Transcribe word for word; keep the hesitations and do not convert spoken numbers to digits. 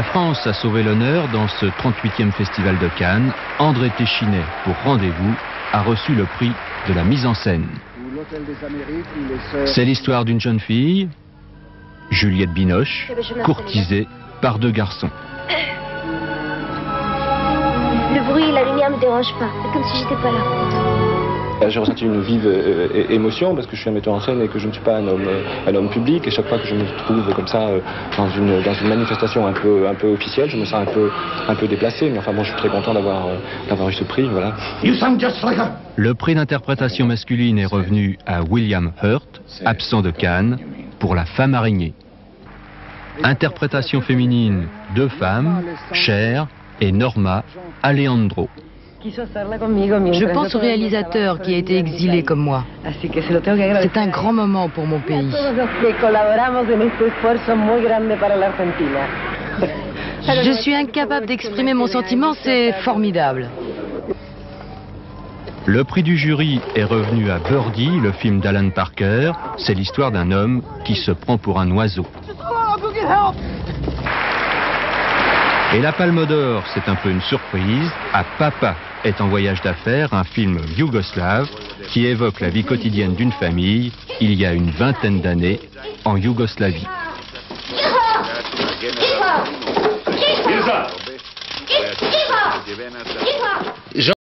La France a sauvé l'honneur dans ce trente-huitième Festival de Cannes. André Téchinet, pour Rendez-vous, a reçu le prix de la mise en scène. C'est l'histoire d'une jeune fille, Juliette Binoche, courtisée par deux garçons. Le bruit et la lumière me dérangent pas. C'est comme si j'étais pas là. J'ai ressenti une vive euh, émotion parce que je suis un metteur en scène et que je ne suis pas un homme, un homme public. Et chaque fois que je me trouve comme ça euh, dans, une, dans une manifestation un peu, un peu officielle, je me sens un peu, un peu déplacé. Mais enfin bon, je suis très content d'avoir euh, d'avoir eu ce prix. Voilà. Le prix d'interprétation masculine est revenu à William Hurt, absent de Cannes, pour La femme araignée. Interprétation féminine, deux femmes, Cher et Norma Aleandro. Je pense au réalisateur qui a été exilé comme moi. C'est un grand moment pour mon pays. Je suis incapable d'exprimer mon sentiment, c'est formidable. Le prix du jury est revenu à Birdie, le film d'Alan Parker. C'est l'histoire d'un homme qui se prend pour un oiseau. Et la Palme d'Or, c'est un peu une surprise, à Papa est en voyage d'affaires, un film yougoslave qui évoque la vie quotidienne d'une famille il y a une vingtaine d'années en Yougoslavie.